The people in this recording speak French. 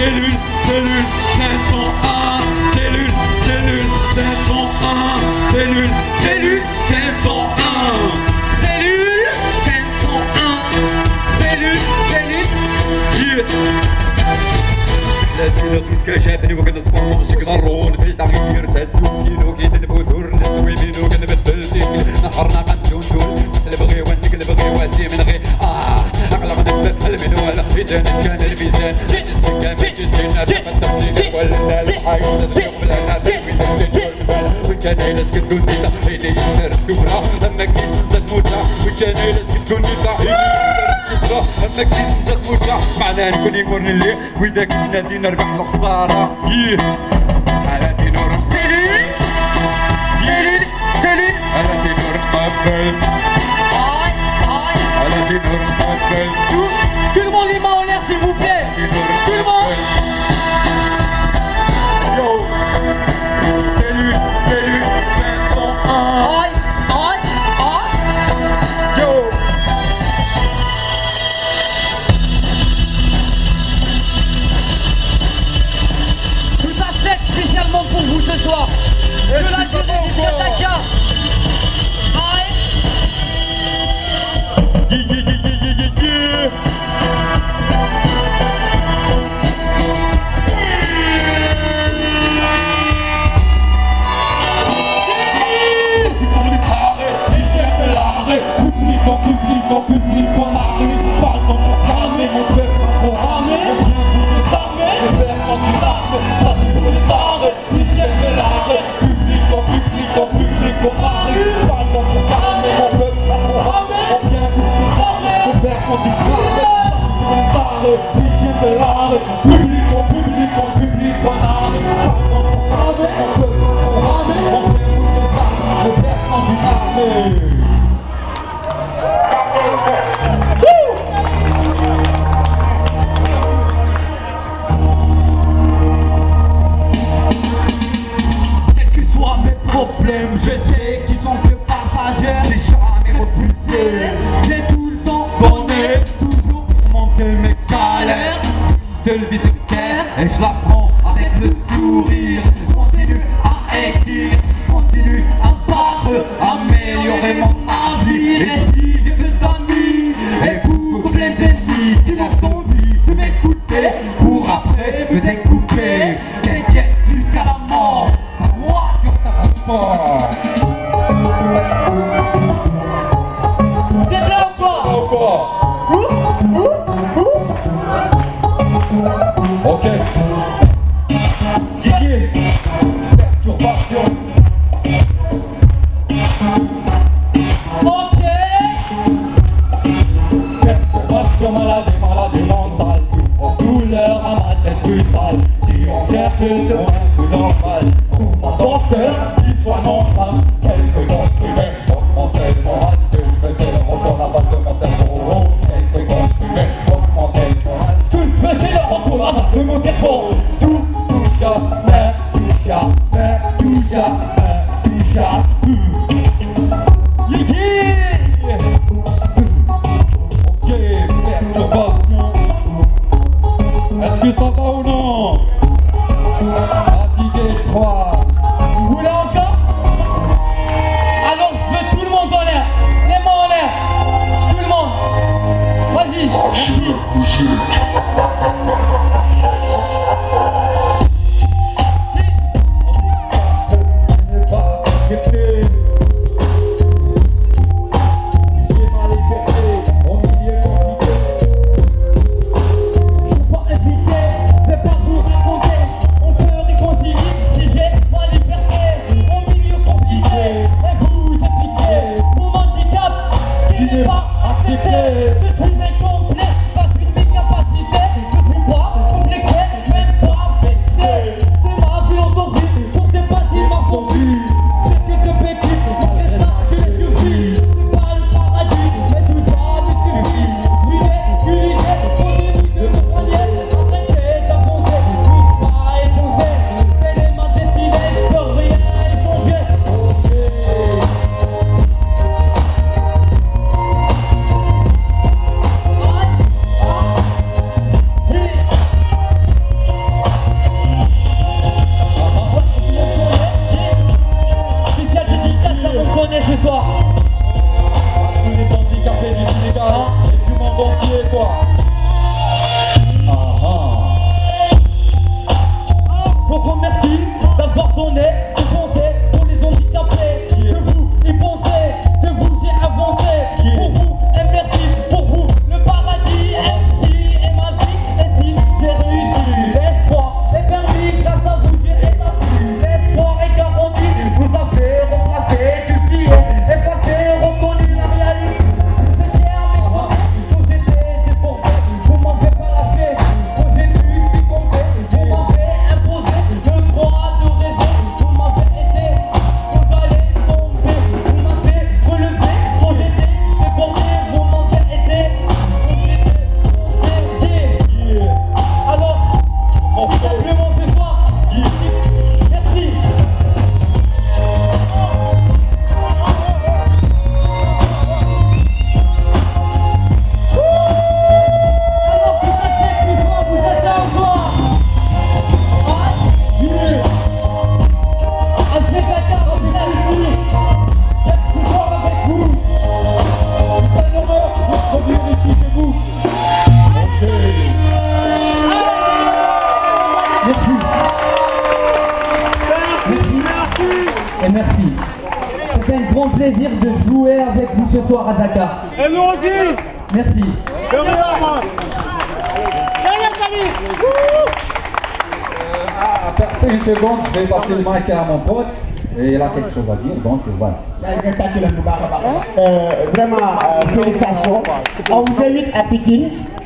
cellule, cellule 501, cellule, cellule 501, cellule, cellule 501, cellule 501, cellule, cellule. لازم نسكا شافني وكذا صفر شي كضرون في تغيير تسوكين وكيد الفتور نسوي بينو كنبدل فيك نحرنا قندون دول اللي بغي وانتك اللي بغي واسي من غير عقل غادي نبدل من ولا اذا كان الميزان كان في جسنا تفتح ولا الحي قبل انا وكان يلسك تكون نيتا ايدي يسر كبرى اما كي تموتها وكان يلسك تكون نيتا اما كي تموتها معناه نكون يكون اللي واذا كنا دي نربح الخساره على دي نور سيري سيري سيري على دي نور قبل على دي نور قبل tout le monde les mains en l'air s'il vous plaît tout le monde yo salut salut 501 yo spécialement pour vous ce soir. De la Gérie jusqu'à Dakar. Quels que soient mes problèmes, je sais qu'ils sont que passagers. J'ai jamais refusé, j'ai tout le temps donné, toujours monter mes galères. Seule vie sur terre et je la prends avec le sourire. Continue à écrire, continue à battre, améliorer mon avenir. Et si j'ai peu d'amis et beaucoup plein d'ennemis qui m'ont envie de m'écouter pour après me découper, t'inquiète jusqu'à la mort, crois sur ta passeport. C'est là ou pas? Ok. Kiki, perturbation. Ok. Perturbation, maladie mentale. Souffre, douleur à ma tête brutale. Si on cherche sur un coup normal, mon docteur, qu'il soit normal. Quelques comprimés, augmenter le moral. Que je faisais le retour à base de mon cerveau. Quelques comprimés, augmenter le moral. Que je faisais le retour à base de mon cerveau. Tout jamais, tout jamais, tout jamais, tout jamais. Ok, perturbation. Est-ce que ça va ou non? Fatigué, je crois. Vous voulez encore? Alors je veux tout le monde en l'air. Les mains en l'air. Tout le monde. Vas-y, merci. plaisir de jouer avec vous ce soir à Dakar. Et nous aussi. Merci. Après une seconde, je vais passer le mic à mon pote. Et il a quelque chose à dire, donc voilà. Vraiment, félicitations. On vous invite à Pékin.